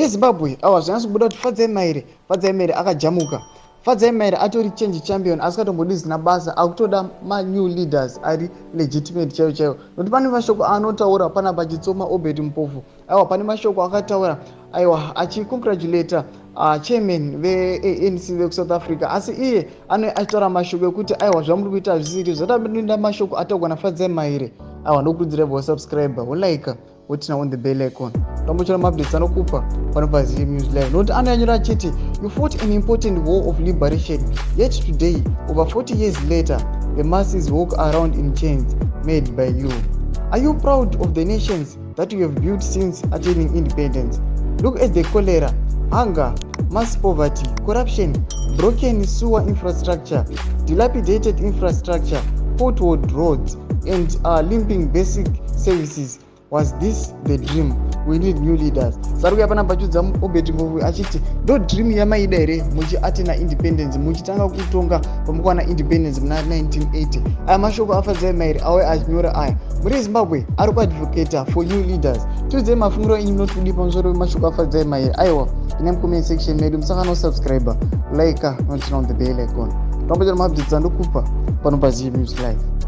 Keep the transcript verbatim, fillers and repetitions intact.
muZimbabwe awa zvanzi kubuda kuti Fadzai Mahere Fadzai Mahere akajamuka. Fadzai Mahere atori change champion asingatombodi zina basa akutoda ma new leaders ari legitimate chaiyo chaiyo. Nokuti pane mashoko anotaura pana pachitsoma Obert Mpofu. Aiwa pane mashoko akataura aiwa achicongratulate uh, chairman ve A N C ve South Africa, asi iye ane achitaura mashoko ekuti aiwa zvamuri kuita zvisiri zvatabinda mashoko ataugwa naFadzai Mahere. Aiwa ndokurudzira bo subscriber wo like wotina on the bell icon. Tambochera mabdits anokupa panobva Z News Live. Nokuti anonyora achiti you fought an important war of liberation, yet today over forty years later the masses walk around in chains made by you. Are you proud of the nations that you have built since attaining independence? Look at the cholera, hunger, mass poverty, corruption, broken sewer infrastructure, dilapidated infrastructure, potholed roads, and uh, limping basic services. Was this the dream? We need new leaders. Saruka pana pachudza Obert Mpofu achiti do dream yamaida here muchi atina independence muchitanga kutonga pamukwana independence muna nineteen eighty. Aya mashoko aFadzai Mahere awe achinyora aya. Muri Zimbabwe ari kuadvocate for new leaders. Tudze mafungiro enyu notudi pamusoro mashoko aFadzai Mahere. Aiwa ine mcomment section medu musaka no subscriber, like notina on the bell icon. Tambochera mabdits anokupa panobva Z News Live.